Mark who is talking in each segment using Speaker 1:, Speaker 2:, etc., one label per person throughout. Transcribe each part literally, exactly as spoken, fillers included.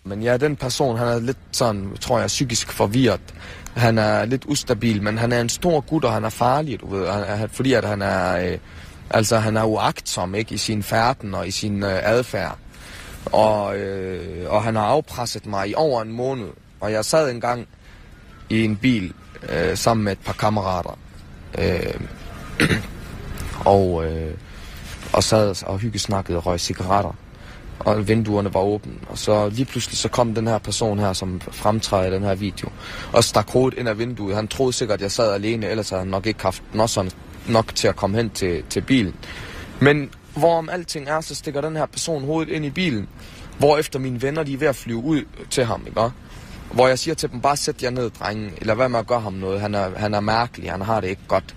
Speaker 1: men ja, den person, han er lidt sådan, tror jeg, psykisk forvirret. Han er lidt ustabil, men han er en stor gut, og han er farlig, du ved, han, fordi at han er, øh, altså han er uagtsom, ikke, i sin færden og i sin øh, adfærd. Og, øh, og han har afpresset mig i over en måned, og jeg sad engang i en bil øh, sammen med et par kammerater, øh, og, øh, og sad og hyggesnakkede og røg cigaretter. Og vinduerne var åbne, og så lige pludselig så kom den her person her, som fremtræder i den her video, og stak hovedet ind af vinduet. Han troede sikkert, at jeg sad alene, ellers havde han nok ikke haft nok, nok til at komme hen til, til bilen. Men hvorom alting er, så stikker den her person hovedet ind i bilen, hvorefter mine venner, de er ved at flyve ud til ham, ikke? Hvor jeg siger til dem, bare sæt jer ned, drenge, eller hvad med at gøre ham noget. Han er, han er mærkelig, han har det ikke godt.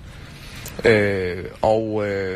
Speaker 1: Øh, og... Øh,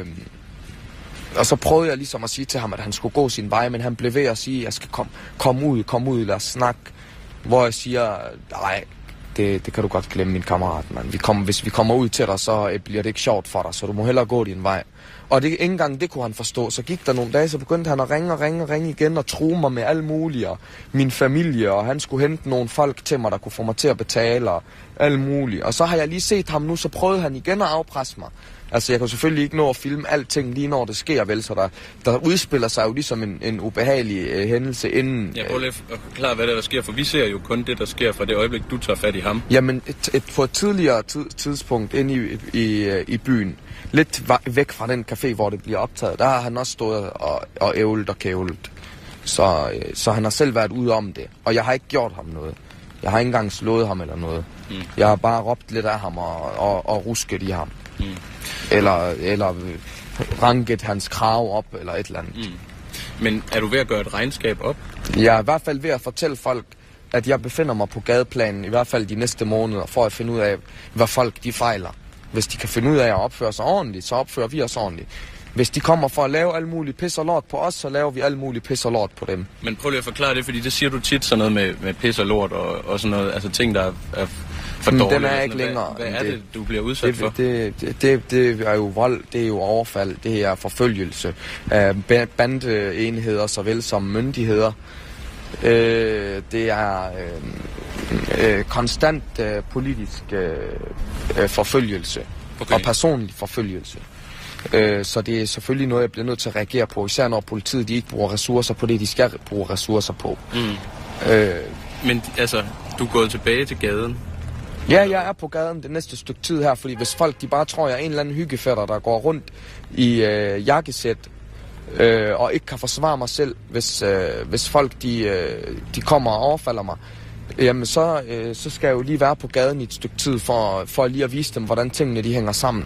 Speaker 1: Og så prøvede jeg ligesom at sige til ham, at han skulle gå sin vej, men han blev ved at sige, at jeg skal komme kom ud, kom ud, lad os snakke. Hvor jeg siger, nej, det, det kan du godt glemme, min kammerat, mand. Vi kommer, hvis vi kommer ud til dig, så bliver det ikke sjovt for dig, så du må hellere gå din vej. Og det, ikke engang det kunne han forstå. Så gik der nogle dage, så begyndte han at ringe og ringe og ringe igen og true mig med alt muligt. Og min familie, og han skulle hente nogle folk til mig, der kunne få mig til at betale og alt muligt. Og så har jeg lige set ham nu, så prøvede han igen at afpresse mig. Altså, jeg kan selvfølgelig ikke nå at filme alting lige når det sker, vel? Så der, der udspiller sig jo ligesom en, en ubehagelig øh, hændelse inden...
Speaker 2: Jeg prøver lige at forklare, hvad der, der sker, for vi ser jo kun det, der sker fra det øjeblik, du tager fat i ham.
Speaker 1: Jamen, et, et, på et tidligere tid, tidspunkt inde i, i, i byen, lidt væk fra den café, hvor det bliver optaget, der har han også stået og, og ævlet og kævlet. Så, øh, så han har selv været ude om det, og jeg har ikke gjort ham noget. Jeg har ikke engang slået ham eller noget. Mm. Jeg har bare råbt lidt af ham og, og, og rusket i ham. Mm. Eller, eller ranket hans krav op, eller et eller andet. Mm.
Speaker 2: Men er du ved at gøre et regnskab op?
Speaker 1: Jeg er i hvert fald ved at fortælle folk, at jeg befinder mig på gadeplanen, i hvert fald de næste måneder, for at finde ud af, hvad folk de fejler. Hvis de kan finde ud af at opføre sig ordentligt, så opfører vi os ordentligt. Hvis de kommer for at lave alt muligt pis og lort på os, så laver vi alt muligt pis og lort på dem.
Speaker 2: Men prøv lige at forklare det, fordi det siger du tit sådan noget med, med pis og lort og, og sådan noget, altså ting, der er, er for dårlige.
Speaker 1: Den er ikke længere.
Speaker 2: Hvad, hvad er det, det, du bliver udsat
Speaker 1: det,
Speaker 2: for?
Speaker 1: Det, det, det, det er jo vold, det er jo overfald, det er forfølgelse af bandeenheder såvel som myndigheder. Øh, det er øh, øh, konstant øh, politisk øh, forfølgelse okay. og personlig forfølgelse. Øh, så det er selvfølgelig noget, jeg bliver nødt til at reagere på, især når politiet de ikke bruger ressourcer på det, de skal bruge ressourcer på. Mm. Øh,
Speaker 2: Men altså, du er gået tilbage til gaden?
Speaker 1: Ja, jeg er på gaden det næste stykke tid her, fordi hvis folk de bare tror, jeg er en eller anden hyggefætter, der går rundt i øh, jakkesæt øh, og ikke kan forsvare mig selv, hvis, øh, hvis folk de, øh, de kommer og overfalder mig, jamen så, øh, så skal jeg jo lige være på gaden i et stykke tid for, for lige at vise dem, hvordan tingene de hænger sammen.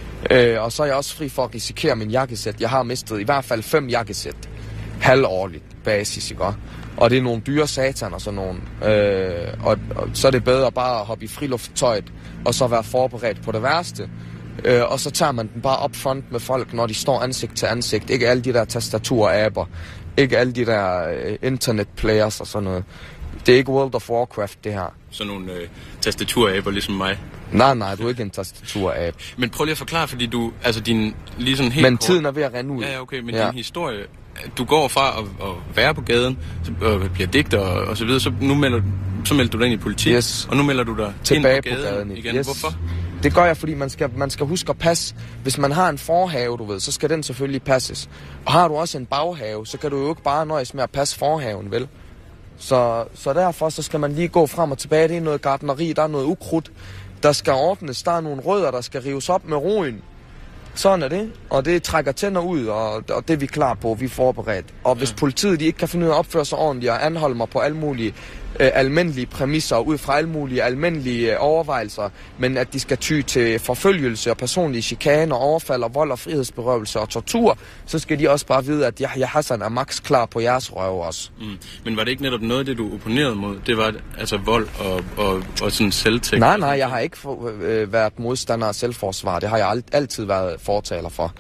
Speaker 1: Øh, og så er jeg også fri for at risikere min jakkesæt. Jeg har mistet i hvert fald fem jakkesæt halvårligt basis, ikke? Og det er nogle dyre satan og sådan nogle. Øh, og, og så er det bedre bare at hoppe i frilufttøjet og så være forberedt på det værste. Øh, og så tager man den bare up front med folk, når de står ansigt til ansigt. Ikke alle de der tastatur-aber. Ikke alle de der øh, internet-players og sådan noget. Det er ikke World of Warcraft, det her.
Speaker 2: Sådan nogle øh, tastaturer-aber ligesom mig.
Speaker 1: Nej, nej, du er ikke en tastatur-abe.
Speaker 2: Men prøv lige at forklare, fordi du, altså din, lige sådan helt
Speaker 1: Men
Speaker 2: kort...
Speaker 1: tiden er ved at rende ud.
Speaker 2: Ja, okay, men
Speaker 1: ja.
Speaker 2: din historie, du går fra at, at være på gaden, og bliver digter og, og så videre, så nu melder, så melder du dig ind i politik,
Speaker 1: yes.
Speaker 2: og nu melder du dig
Speaker 1: tilbage
Speaker 2: ind på gaden,
Speaker 1: på gaden
Speaker 2: igen.
Speaker 1: Yes.
Speaker 2: Hvorfor?
Speaker 1: Det gør jeg, fordi man skal, man skal huske at passe. Hvis man har en forhave, du ved, så skal den selvfølgelig passes. Og har du også en baghave, så kan du jo ikke bare nøjes med at passe forhaven, vel? Så, så derfor så skal man lige gå frem og tilbage. Det er noget gartneri, der er noget ukrudt, der skal ordnes. Der er nogle rødder, der skal rives op med roen. Sådan er det. Og det trækker tænder ud, og, og det er vi klar på. Vi er forberedt. Og hvis politiet de ikke kan finde ud af at opføre sig ordentligt og anholde mig på alle mulige øh, almindelige præmisser, ud fra alle mulige almindelige øh, overvejelser, men at de skal ty til forfølgelse og personlige chikaner, overfald og vold og frihedsberøvelse og tortur, så skal de også bare vide, at Yahya Hassan er max klar på jeres røv også. Mm.
Speaker 2: Men var det ikke netop noget af det, du opponerede mod? Det var altså vold og, og, og sådan selvtægt?
Speaker 1: Nej, nej, jeg har ikke for, øh, været modstander af selvforsvar. Det har jeg alt, altid været fortaler for.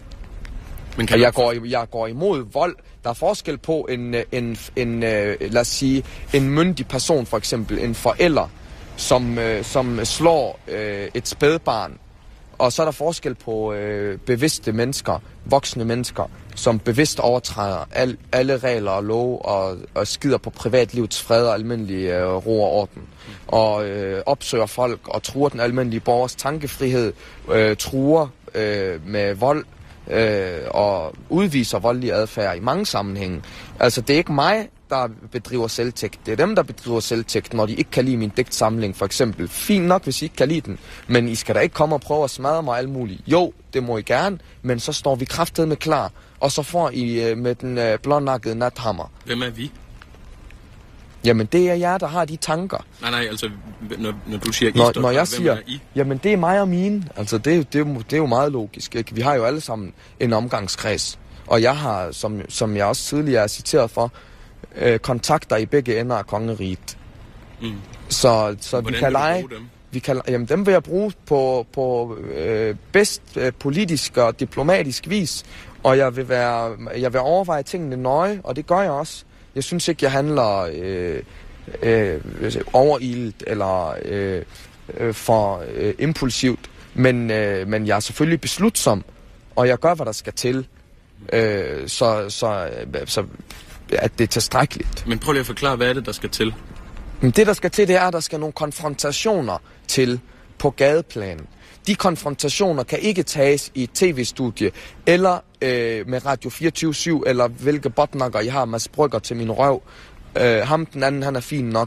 Speaker 1: Men kan jeg, går, jeg går imod vold. Der er forskel på en, en, en, lad os sige, en myndig person, for eksempel en forælder, som, som slår øh, et spædbarn. Og så er der forskel på øh, bevidste mennesker, voksne mennesker, som bevidst overtræder al, alle regler og love og, og skider på privatlivets fred og almindelig øh, ro og orden. Og øh, opsøger folk og truer den almindelige borgers tankefrihed, øh, truer øh, med vold øh, og udviser voldelig adfærd i mange sammenhænge. Altså, det er ikke mig, der bedriver selvtægt. Det er dem, der bedriver selvtægt, når de ikke kan lide min digtsamling, for eksempel. Fint nok, hvis I ikke kan lide den, men I skal da ikke komme og prøve at smadre mig alt muligt. Jo, det må I gerne, men så står vi kraftedeme klar, og så får I øh, med den øh, blånakkede nathammer.
Speaker 2: Hvem er vi?
Speaker 1: Jamen, det er jer, der har de tanker.
Speaker 2: Nej, nej, altså, når, når du siger I,
Speaker 1: når,
Speaker 2: står
Speaker 1: når
Speaker 2: for,
Speaker 1: jeg
Speaker 2: hvem
Speaker 1: siger,
Speaker 2: er I?
Speaker 1: Jamen, det er mig og mine. Altså, det er, jo, det, er jo, det er jo meget logisk, ikke? Vi har jo alle sammen en omgangskreds. Og jeg har, som, som jeg også tidligere er citeret for, øh, kontakter i begge ender af kongeriget. Mm. Så, så vi kan lege... Dem? Vi kan, jamen, dem vil jeg bruge på, på øh, bedst øh, politisk og diplomatisk vis. Og jeg vil, være, jeg vil overveje tingene nøje, og det gør jeg også. Jeg synes ikke, jeg handler øh, øh, overilet eller øh, øh, for øh, impulsivt. Men, øh, men jeg er selvfølgelig beslutsom, og jeg gør, hvad der skal til. Øh, så, så, så at det er tilstrækkeligt.
Speaker 2: Men prøv lige at forklare, hvad er det, der skal til?
Speaker 1: Men det, der skal til, det er, at der skal nogle konfrontationer til på gadeplanen. De konfrontationer kan ikke tages i et tv-studie, eller øh, med Radio fireogtyve syv, eller hvilke botnakker I har, Mads Brygger til min røv. Øh, ham, den anden, han er fin nok.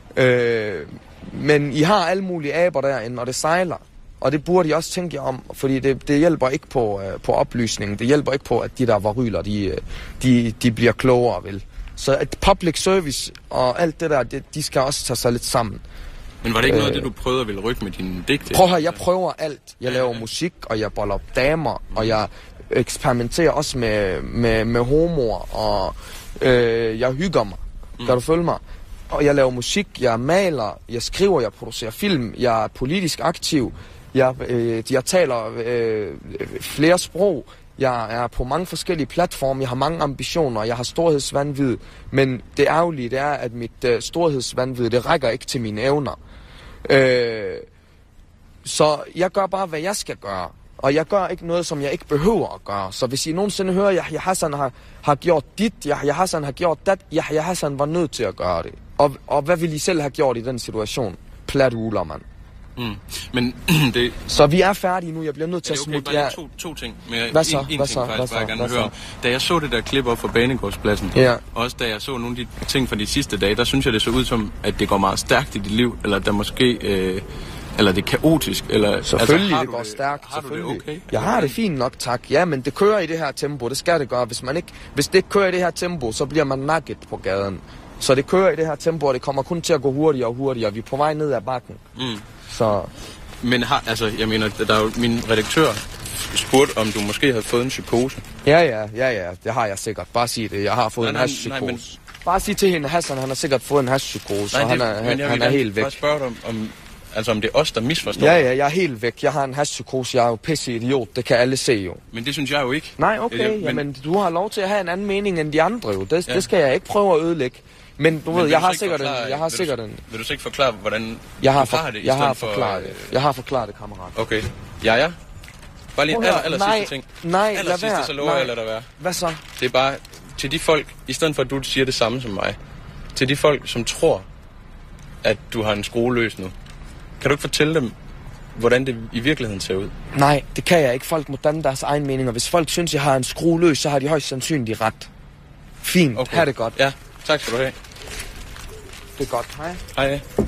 Speaker 1: Øh, men I har alle mulige aber derinde, og det sejler. Og det burde I også tænke jer om, fordi det, det hjælper ikke på, øh, på oplysningen. Det hjælper ikke på, at de der varyler, de, de, de bliver klogere, vel. Så at public service og alt det der, det, de skal også tage sig lidt sammen.
Speaker 2: Men var det ikke øh, noget af det, du prøvede at ville rykke med dine digte?
Speaker 1: Prøv her, jeg prøver alt. Jeg laver ja. musik, og jeg boller damer, mm. og jeg eksperimenterer også med, med, med homoer, og øh, jeg hygger mig. Mm. Kan du følge mig? Og jeg laver musik, jeg maler, jeg skriver, jeg producerer film, jeg er politisk aktiv, jeg, øh, jeg taler øh, flere sprog. Jeg er på mange forskellige platforme, jeg har mange ambitioner, jeg har storhedsvanvid, men det ærgerlige det er, at mit øh, storhedsvanvid, det rækker ikke til mine evner. Øh, så jeg gør bare, hvad jeg skal gøre, og jeg gør ikke noget, som jeg ikke behøver at gøre. Så hvis I nogensinde hører, at Yahya Hassan har, har gjort dit, Yahya Hassan har gjort dat, Yahya Hassan var nødt til at gøre det. Og, og hvad ville I selv have gjort i den situation? Plat uler, mand.
Speaker 2: Mm. Men det...
Speaker 1: Så vi er færdige nu, jeg bliver nødt til at smutte.
Speaker 2: Okay, bare to, to ting. Men
Speaker 1: hvad så?
Speaker 2: En, en
Speaker 1: hvad
Speaker 2: ting
Speaker 1: så?
Speaker 2: faktisk,
Speaker 1: hvad så?
Speaker 2: bare jeg gerne
Speaker 1: hvad
Speaker 2: høre om. Da jeg så det der klip op fra Banegårdspladsen,
Speaker 1: ja.
Speaker 2: også da jeg så nogle af de ting fra de sidste dage, der synes jeg, det så ud som, at det går meget stærkt i dit liv, eller der måske... Øh, eller det er kaotisk, eller...
Speaker 1: Selvfølgelig,
Speaker 2: altså,
Speaker 1: det går
Speaker 2: det,
Speaker 1: stærkt,
Speaker 2: har
Speaker 1: selvfølgelig.
Speaker 2: Du det okay?
Speaker 1: Jeg har det fint nok, tak. Ja, men det kører i det her tempo, det skal det gøre. Hvis, man ikke, hvis det ikke kører i det her tempo, så bliver man nakket på gaden. Så det kører i det her tempo, og det kommer kun til at gå hurtigere og hurtigere. Vi er på vej ned ad bakken. Mm. Så...
Speaker 2: Men har, altså, jeg mener, der er jo min redaktør spurgte, om du måske havde fået en psykose.
Speaker 1: Ja, ja, ja, ja, det har jeg sikkert. Bare sig det, jeg har fået nej, en hashpsykose. Men... Bare sig til hende, Hassan, han har sikkert fået en hashpsykose, og han er, han, han er helt væk.
Speaker 2: Jeg spørge dig om, om, altså om det er os, der misforstår.
Speaker 1: Ja, ja, jeg er helt væk. Jeg har en hashpsykose, jeg er jo pisse idiot, det kan alle se jo.
Speaker 2: Men det synes jeg jo ikke.
Speaker 1: Nej, okay, jeg, men... jamen du har lov til at have en anden mening end de andre jo. Det, ja. det skal jeg ikke prøve at ødelægge. Men du men ved, jeg har sikkert en, jeg har sikkert en.
Speaker 2: Vil du så ikke forklare, hvordan
Speaker 1: jeg har
Speaker 2: du
Speaker 1: for,
Speaker 2: har det i
Speaker 1: jeg
Speaker 2: stedet
Speaker 1: har
Speaker 2: for...
Speaker 1: forklaret det. Jeg har forklaret det, kammerat.
Speaker 2: Okay. Ja, ja. Bare lige en aller, aller
Speaker 1: nej,
Speaker 2: sidste ting.
Speaker 1: Nej,
Speaker 2: aller
Speaker 1: lad
Speaker 2: sidste,
Speaker 1: være.
Speaker 2: Så lover jeg, lad der være.
Speaker 1: Hvad så?
Speaker 2: Det er bare til de folk, i stedet for at du siger det samme som mig, til de folk, som tror, at du har en skrue løs nu. Kan du ikke fortælle dem, hvordan det i virkeligheden ser ud? Nej, det kan jeg ikke. Folk må danne deres egen mening, og hvis folk synes, jeg har en skrue løs, så har de højst sandsynligt ret. Fint, okay. Ha' det godt. Ja, tak skal du have. Det er godt. Hej. Hej.